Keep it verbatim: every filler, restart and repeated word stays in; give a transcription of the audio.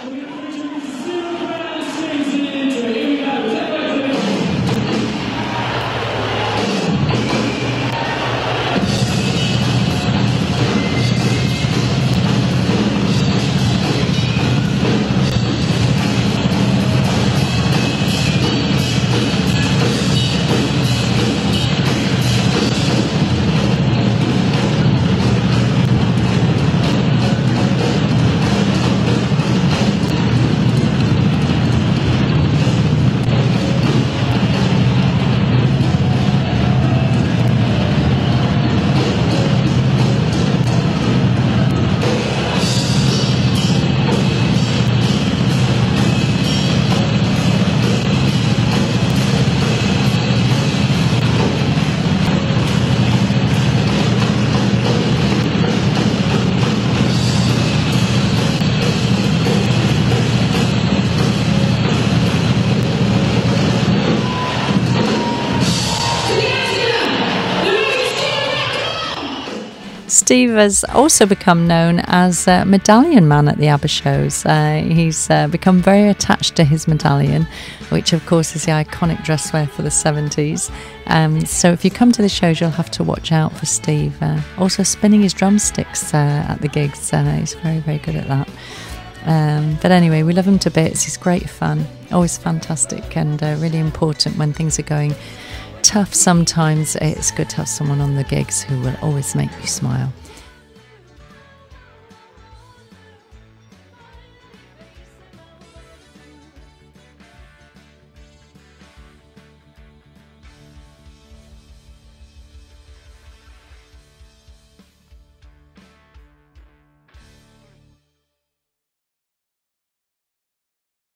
Steve has also become known as uh, Medallion Man at the Abba shows. Uh, he's uh, become very attached to his medallion, which of course is the iconic dress wear for the seventies. Um, so if you come to the shows, you'll have to watch out for Steve. Uh, also spinning his drumsticks uh, at the gigs. Uh, he's very, very good at that. Um, but anyway, we love him to bits. He's great fun, always fantastic, and uh, really important when things are going tough. Sometimes it's good to have someone on the gigs who will always make you smile.